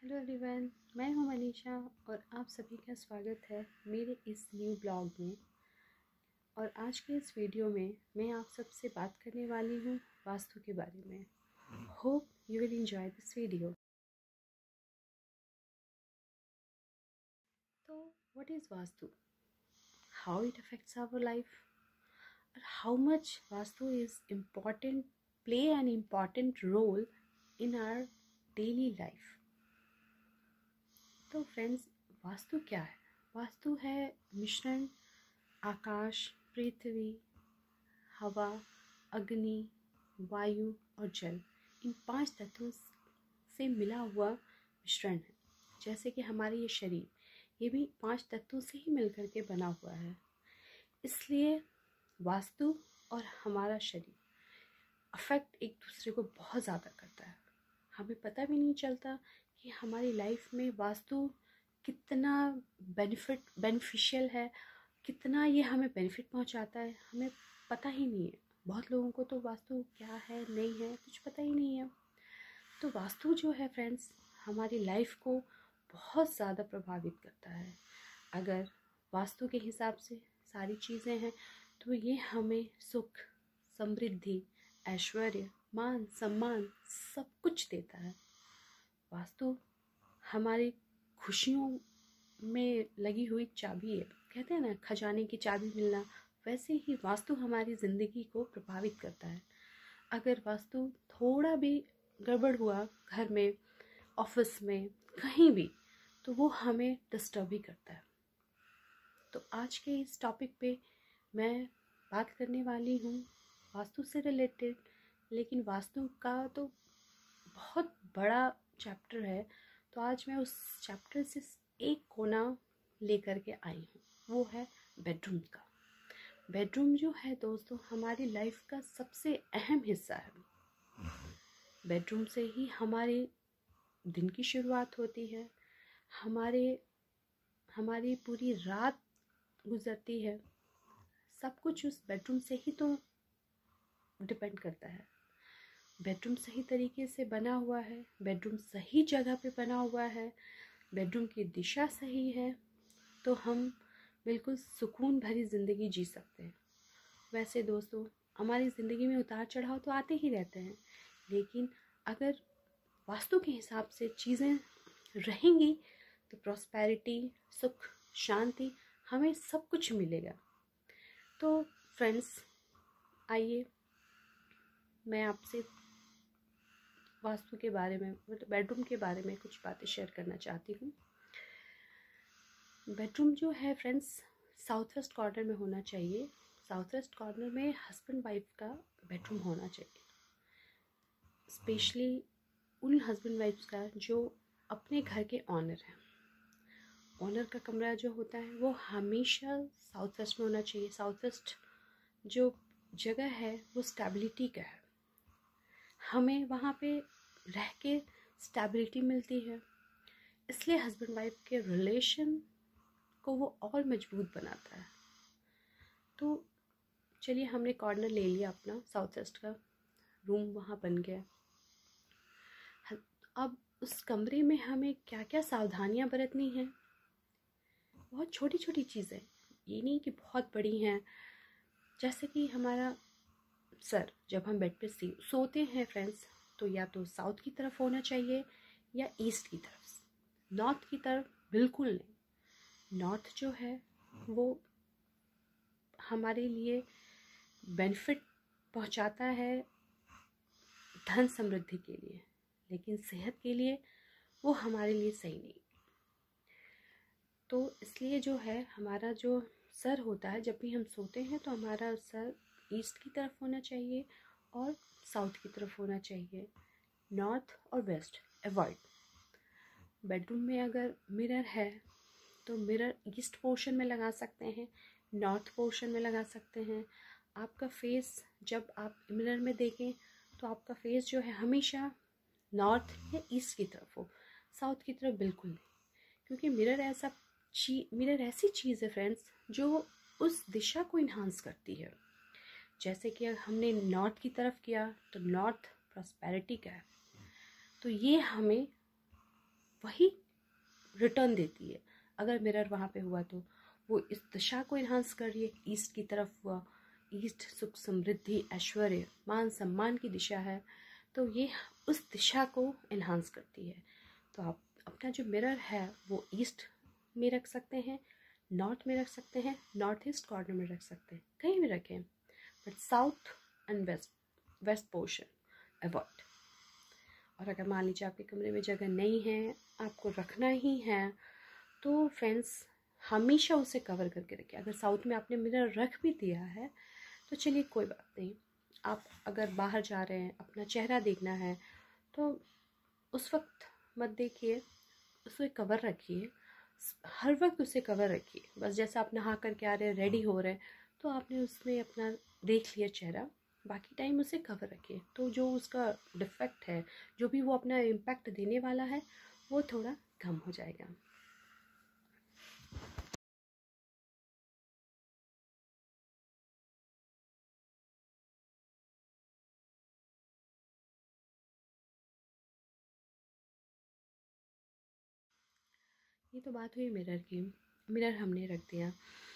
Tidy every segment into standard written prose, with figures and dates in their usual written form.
Hello everyone, मैं हूं मनीषा और आप सभी का स्वागत है मेरे इस न्यू ब्लॉग में। और आज के इस वीडियो में मैं आप सबसे बात करने वाली हूं वास्तु के बारे में। Hope you will enjoy this video. तो what is vastu, how it affects our life और how much vastu is important, play an important role in our daily life. तो फ्रेंड्स, वास्तु क्या है? वास्तु है मिश्रण आकाश, पृथ्वी, हवा, अग्नि, वायु और जल, इन 5 तत्वों से मिला हुआ मिश्रण है। जैसे कि हमारे ये शरीर, ये भी 5 तत्वों से ही मिलकर के बना हुआ है। इसलिए वास्तु और हमारा शरीर अफेक्ट एक दूसरे को बहुत ज़्यादा करता है। हमें पता भी नहीं चलता कि हमारी लाइफ में वास्तु कितना बेनिफिशियल है, कितना ये हमें बेनिफिट पहुंचाता है, हमें पता ही नहीं है। बहुत लोगों को तो वास्तु क्या है नहीं है कुछ पता ही नहीं है। तो वास्तु जो है फ्रेंड्स, हमारी लाइफ को बहुत ज़्यादा प्रभावित करता है। अगर वास्तु के हिसाब से सारी चीज़ें हैं तो ये हमें सुख, समृद्धि, ऐश्वर्य, मान सम्मान सब कुछ देता है। वास्तु हमारी खुशियों में लगी हुई चाबी है। कहते हैं ना, खजाने की चाबी मिलना, वैसे ही वास्तु हमारी ज़िंदगी को प्रभावित करता है। अगर वास्तु थोड़ा भी गड़बड़ हुआ घर में, ऑफिस में, कहीं भी, तो वो हमें डिस्टर्ब ही करता है। तो आज के इस टॉपिक पे मैं बात करने वाली हूँ वास्तु से रिलेटेड। लेकिन वास्तु का तो बहुत बड़ा चैप्टर है, तो आज मैं उस चैप्टर से एक कोना लेकर के आई हूँ, वो है बेडरूम का। बेडरूम जो है दोस्तों, हमारी लाइफ का सबसे अहम हिस्सा है। बेडरूम से ही हमारे दिन की शुरुआत होती है, हमारी पूरी रात गुजरती है। सब कुछ उस बेडरूम से ही तो डिपेंड करता है। बेडरूम सही तरीके से बना हुआ है, बेडरूम सही जगह पे बना हुआ है, बेडरूम की दिशा सही है, तो हम बिल्कुल सुकून भरी ज़िंदगी जी सकते हैं। वैसे दोस्तों, हमारी ज़िंदगी में उतार चढ़ाव तो आते ही रहते हैं, लेकिन अगर वास्तु के हिसाब से चीज़ें रहेंगी तो प्रॉस्पेरिटी, सुख, शांति, हमें सब कुछ मिलेगा। तो फ्रेंड्स, आइए मैं आपसे वास्तु के बारे में, मतलब बेडरूम के बारे में कुछ बातें शेयर करना चाहती हूँ। बेडरूम जो है फ्रेंड्स, साउथ वेस्ट कॉर्नर में होना चाहिए। साउथ वेस्ट कॉर्नर में हस्बैंड वाइफ का बेडरूम होना चाहिए। स्पेशली उन हस्बैंड वाइफ्स का जो अपने घर के ऑनर हैं। ऑनर का कमरा जो होता है वो हमेशा साउथ वेस्ट में होना चाहिए। साउथ वेस्ट जो जगह है वो स्टेबिलिटी का है, हमें वहाँ पे रह के स्टेबिलिटी मिलती है। इसलिए हस्बैंड वाइफ के रिलेशन को वो और मजबूत बनाता है। तो चलिए, हमने कॉर्नर ले लिया अपना, साउथ वेस्ट का रूम वहाँ बन गया। अब उस कमरे में हमें क्या क्या सावधानियाँ बरतनी हैं। बहुत छोटी छोटी चीज़ें, ये नहीं कि बहुत बड़ी हैं। जैसे कि हमारा सर, जब हम बेड पे सोते हैं फ्रेंड्स, तो या तो साउथ की तरफ होना चाहिए या ईस्ट की तरफ। नॉर्थ की तरफ बिल्कुल नहीं। नॉर्थ जो है वो हमारे लिए बेनिफिट पहुंचाता है धन समृद्धि के लिए, लेकिन सेहत के लिए वो हमारे लिए सही नहीं। तो इसलिए जो है, हमारा जो सर होता है, जब भी हम सोते हैं तो हमारा सर ईस्ट की तरफ होना चाहिए और साउथ की तरफ होना चाहिए। नॉर्थ और वेस्ट अवॉइड। बेडरूम में अगर मिरर है तो मिरर ईस्ट पोर्शन में लगा सकते हैं, नॉर्थ पोर्शन में लगा सकते हैं। आपका फेस जब आप मिरर में देखें तो आपका फेस जो है हमेशा नॉर्थ या ईस्ट की तरफ हो, साउथ की तरफ बिल्कुल नहीं। क्योंकि मिरर ऐसी चीज़ है फ्रेंड्स जो उस दिशा को इन्हांस करती है। जैसे कि हमने नॉर्थ की तरफ किया तो नॉर्थ प्रॉस्पेरिटी का है, तो ये हमें वही रिटर्न देती है। अगर मिरर वहाँ पे हुआ तो वो इस दिशा को इन्हांस कर रही है, ईस्ट की तरफ हुआ, ईस्ट सुख समृद्धि ऐश्वर्य मान सम्मान की दिशा है, तो ये उस दिशा को इन्हांस करती है। तो आप अपना जो मिरर है वो ईस्ट में रख सकते हैं, नॉर्थ में रख सकते हैं, नॉर्थ ईस्ट कॉर्नर में रख सकते हैं, कहीं भी रखें, but south and west portion avoid. और अगर मान लीजिए आपके कमरे में जगह नहीं है, आपको रखना ही है, तो फ्रेंड्स हमेशा उसे कवर करके रखें। अगर साउथ में आपने मिरर रख भी दिया है तो चलिए कोई बात नहीं, आप अगर बाहर जा रहे हैं, अपना चेहरा देखना है, तो उस वक्त मत देखिए, उसे कवर रखिए, हर वक्त उसे कवर रखिए। बस जैसे आप नहा करके आ रहे हैं, रेडी हो रहे हैं, तो आपने उसमें अपना देख लिया चेहरा, बाकी टाइम उसे कवर रखिए। तो जो उसका डिफेक्ट है, जो भी वो अपना इम्पैक्ट देने वाला है, वो थोड़ा कम हो जाएगा। ये तो बात हुई मिरर की। मिरर हमने रख दिया,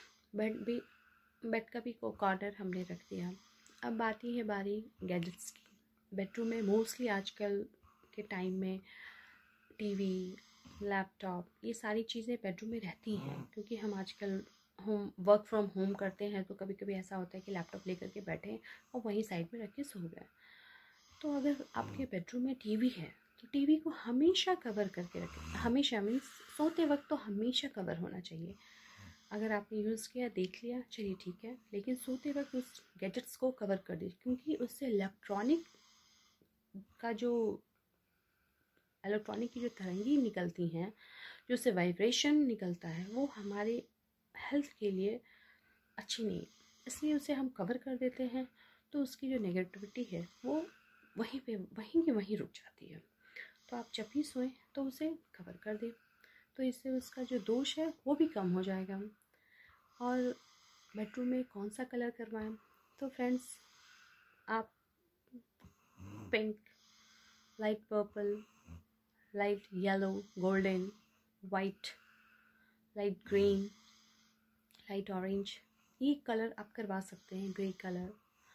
बेड का भी कॉर्नर हमने रख दिया। अब आती है बारी गैजेट्स की। बेडरूम में मोस्टली आजकल के टाइम में टीवी, लैपटॉप, ये सारी चीज़ें बेडरूम में रहती हैं, क्योंकि हम आजकल वर्क फ्रॉम होम करते हैं, तो कभी कभी ऐसा होता है कि लैपटॉप लेकर के बैठे और वहीं साइड में रख के सो गए। तो अगर आपके बेडरूम में टीवी है तो टीवी को हमेशा कवर करके रखें। हमेशा मीन्स सोते वक्त तो हमेशा कवर होना चाहिए। अगर आपने यूज़ किया, देख लिया, चलिए ठीक है, लेकिन सोते वक्त उस गैजेट्स को कवर कर दीजिए, क्योंकि उससे इलेक्ट्रॉनिक की जो तरंगी निकलती हैं, जो उससे वाइब्रेशन निकलता है, वो हमारे हेल्थ के लिए अच्छी नहीं, इसलिए उसे हम कवर कर देते हैं। तो उसकी जो नेगेटिविटी है वो वहीं की वहीं रुक जाती है। तो आप जब भी सोएं तो उसे कवर कर दें, तो इससे उसका जो दोष है वो भी कम हो जाएगा। और बेडरूम में कौन सा कलर करवाएं, तो फ्रेंड्स आप pink, light purple, light yellow, golden, white, light green, light orange, ये कलर आप करवा सकते हैं। ग्रे कलर,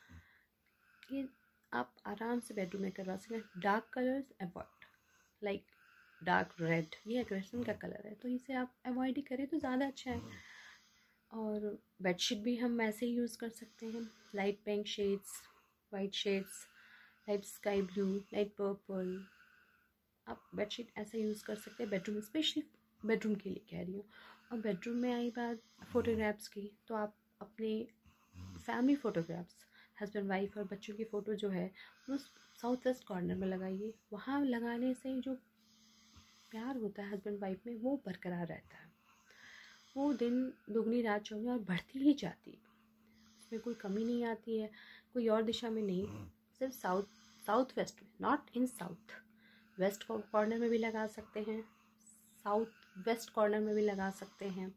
ये आप आराम से बेडरूम में करवा सकते हैं। Dark colours avoid, like dark red, ये एग्रेशन का कलर है, तो इसे आप अवॉइड ही करें तो ज़्यादा अच्छा है। और बेडशीट भी हम ऐसे ही यूज़ कर सकते हैं, light pink shades, white shades, light sky blue, light purple, आप बेडशीट ऐसे यूज़ कर सकते हैं बेडरूम, स्पेशली बेडरूम के लिए कह रही हूँ। और बेडरूम में आई बात फ़ोटोग्राफ्स की, तो आप अपने फैमिली फ़ोटोग्राफ्स, हस्बैंड वाइफ और बच्चों की फ़ोटो जो है वो साउथ वेस्ट कॉर्नर में लगाइए। वहाँ लगाने से जो प्यार होता है हस्बैंड वाइफ में वो बरकरार रहता है, वो दिन दुगनी रात चौगनी और बढ़ती ही जाती है, उसमें कोई कमी नहीं आती है, कोई और दिशा में नहीं, सिर्फ साउथ वेस्ट में, not in south. West corner में भी लगा सकते हैं, साउथ वेस्ट कॉर्नर में भी लगा सकते हैं।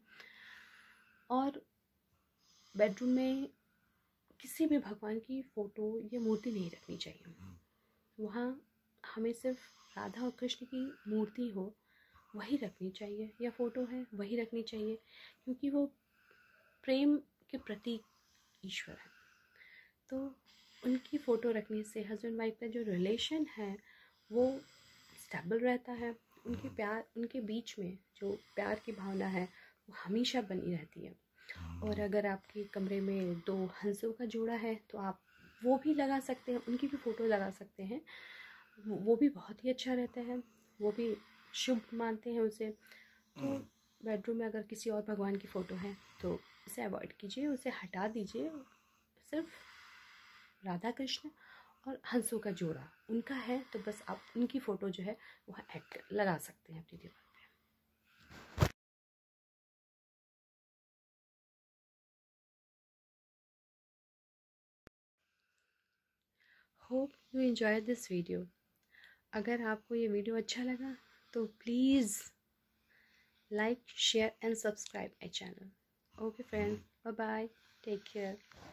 और बेडरूम में किसी भी भगवान की फ़ोटो या मूर्ति नहीं रखनी चाहिए। वहाँ हमें सिर्फ राधा और कृष्ण की मूर्ति हो वही रखनी चाहिए, या फ़ोटो है वही रखनी चाहिए, क्योंकि वो प्रेम के प्रतीक ईश्वर है। तो उनकी फ़ोटो रखने से हस्बैंड वाइफ का जो रिलेशन है वो स्टेबल रहता है, उनके बीच में जो प्यार की भावना है वो हमेशा बनी रहती है। और अगर आपके कमरे में 2 हंसों का जोड़ा है तो आप वो भी लगा सकते हैं, उनकी भी फ़ोटो लगा सकते हैं, वो भी बहुत ही अच्छा रहता है, वो भी शुभ मानते हैं उसे। तो बेडरूम में अगर किसी और भगवान की फ़ोटो है तो उसे अवॉइड कीजिए, उसे हटा दीजिए, सिर्फ राधा कृष्ण और हंसों का जोड़ा उनका है, तो बस आप उनकी फ़ोटो जो है वह लगा सकते हैं अपनी दीवार पे। Hope you enjoy this video. अगर आपको ये वीडियो अच्छा लगा तो please like, share and subscribe my channel. Okay friends, bye bye, take care.